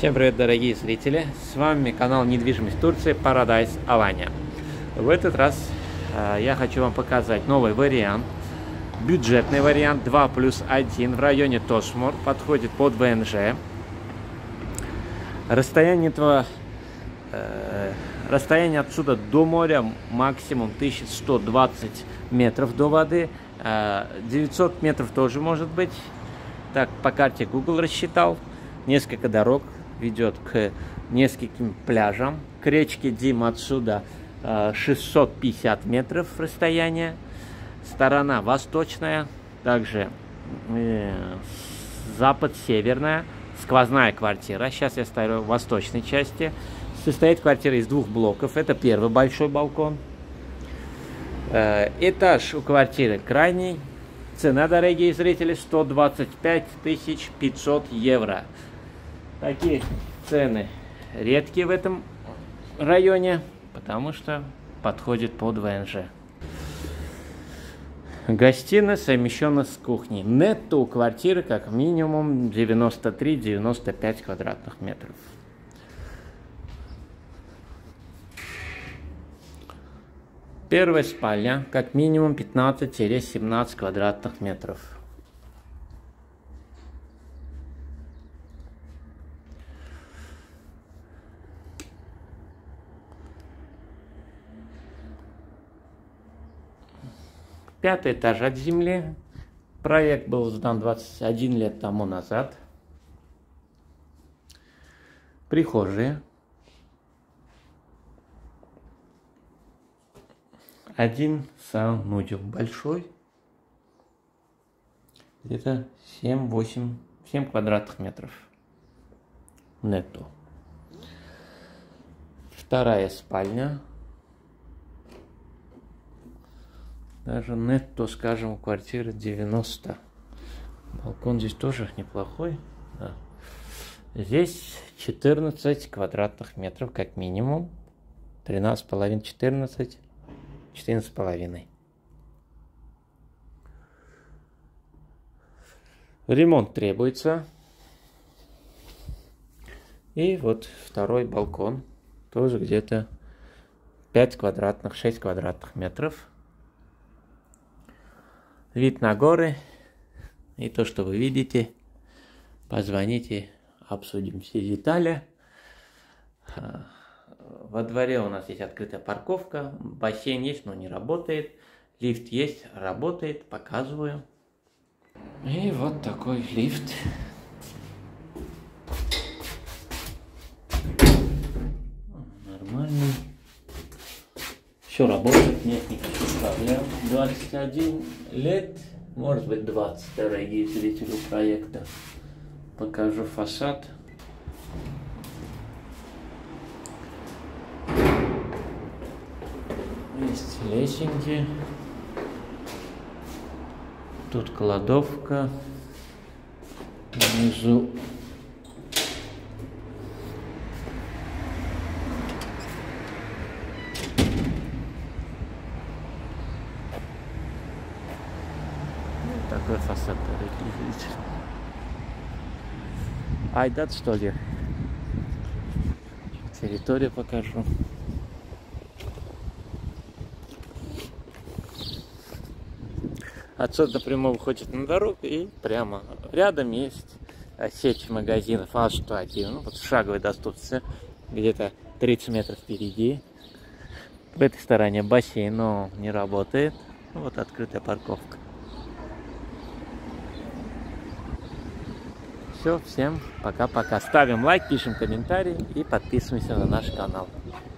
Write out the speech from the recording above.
Всем привет, дорогие зрители! С вами канал «Недвижимость Турции» Paradise Alanya. В этот раз я хочу вам показать новый вариант, бюджетный вариант 2+1 в районе Тошмур, подходит под ВНЖ. Расстояние отсюда до моря максимум 1120 метров до воды, 900 метров тоже может быть. Так, по карте Google рассчитал. Несколько дорог ведет к нескольким пляжам. К речке Дим отсюда 650 метров расстояние. Сторона восточная, также запад-северная, сквозная квартира. Сейчас я стою в восточной части. Состоит квартира из двух блоков. Это первый большой балкон. Этаж у квартиры крайний. Цена, дорогие зрители, 125 500 евро. Такие цены редкие в этом районе, потому что подходит под ВНЖ. Гостиная совмещена с кухней. Нетто у квартиры как минимум 93-95 квадратных метров. Первая спальня как минимум 15-17 квадратных метров. Пятый этаж от земли. Проект был сдан 21 лет тому назад. Прихожие. Один санузел большой. Где-то 7 квадратных метров. Нетто. Вторая спальня. Даже нетто, скажем, у квартиры 90. Балкон здесь тоже неплохой. Да. Здесь 14 квадратных метров как минимум. 13,5, 14, 14,5. Ремонт требуется. И вот второй балкон. Тоже где-то 5 квадратных, 6 квадратных метров. Вид на горы. И то, что вы видите. Позвоните, обсудим все детали. Во дворе у нас есть открытая парковка. Бассейн есть, но не работает. Лифт есть, работает. Показываю. И вот такой лифт. Нормальный. Все работает, нет никаких проблем. 21 лет, может быть 20, дорогие зрители проекта. Покажу фасад. Есть лесенки. Тут кладовка. Внизу. Такой фасад, дорогие зрители. Айдат, что ли? Территорию покажу. Отсюда напрямую выходит на дорогу и прямо рядом есть сеть магазинов А101. Ну, вот шаговой доступности, где-то 30 метров впереди. В этой стороне бассейн, но не работает. Вот открытая парковка. Все, всем пока-пока. Ставим лайк, пишем комментарии и подписываемся на наш канал.